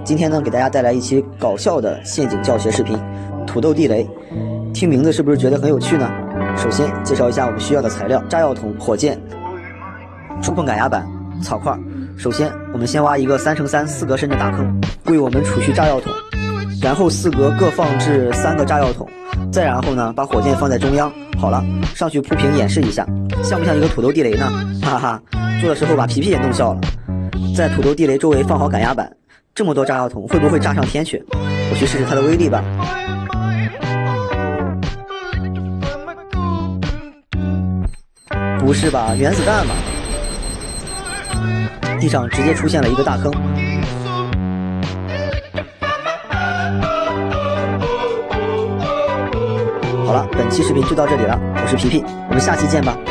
今天呢，给大家带来一期搞笑的陷阱教学视频——土豆地雷。听名字是不是觉得很有趣呢？首先介绍一下我们需要的材料：炸药桶、火箭、触碰感压板、草块。首先，我们先挖一个3×3、4格深的大坑，为我们储蓄炸药桶。然后4格各放置3个炸药桶。再然后呢，把火箭放在中央。好了，上去铺平演示一下，像不像一个土豆地雷呢？哈哈，做的时候把皮皮也弄笑了。在土豆地雷周围放好感压板，这么多炸药桶会不会炸上天去？我去试试它的威力吧。不是吧，原子弹嘛！地上直接出现了一个大坑。好了，本期视频就到这里了，我是皮皮，我们下期见吧。